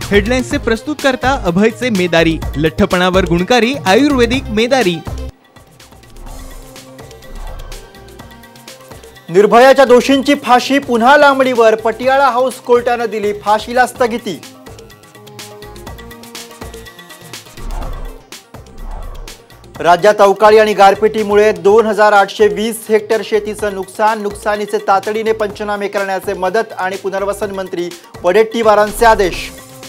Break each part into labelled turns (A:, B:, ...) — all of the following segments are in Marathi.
A: हेडलाईन्सचे प्रस्तुतकर्ता अभयचे मेदारी, लठ्ठपणावर गुणकारी आयुर्वेदिक मेदारी।
B: निर्भयाच्या दोषींची फाशी पुन्हा लांबणीवर, पटियाळा हाऊस कोर्टाने दिली फाशीला स्थगिती। राज्यात अवकाळी आणि गारपिटीमुळे 2820 हेक्टर शेतीचं नुकसानीचे तातडीने पंचनामे करण्याचे मदत आणि पुनर्वसन मंत्री वडेट्टीवारांचे आदेश।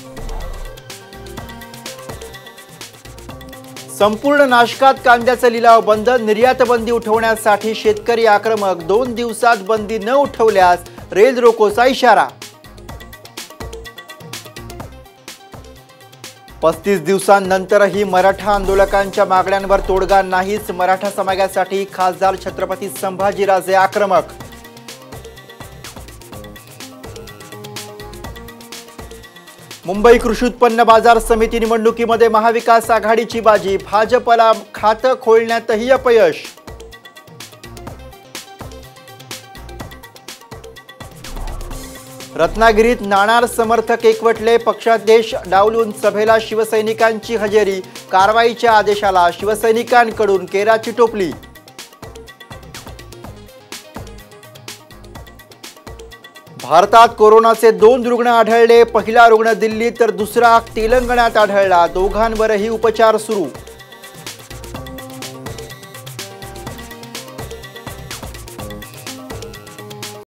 B: संपूर्ण नाशकात कांद्याचा लिलाव बंद, निर्यात बंदी उठवण्यासाठी शेतकरी आक्रमक, 2 दिवसात बंदी न उठवल्यास रेल रोकोचा इशारा। 35 दिवसांनंतरही मराठा आंदोलकांच्या मागण्यांवर तोडगा नाहीच, मराठा समाजासाठी खासदार छत्रपती संभाजीराजे आक्रमक। मुंबई कृषी उत्पन्न बाजार समिती निवडणुकीमध्ये महाविकास आघाडीची बाजी, भाजपला खातं खोलण्यातही अपयश। रत्नागिरीत नाणार समर्थक एकवटले, पक्षाध्यक्ष डावलून सभेला शिवसैनिकांची हजेरी, कारवाईच्या आदेशाला शिवसैनिकांकडून केराची टोपली। भारतात कोरोनाचे 2 रुग्ण आढळले, पहिला रुग्ण दिल्लीत तर दुसरा तेलंगणात आढळला, दोघांवरही उपचार सुरू।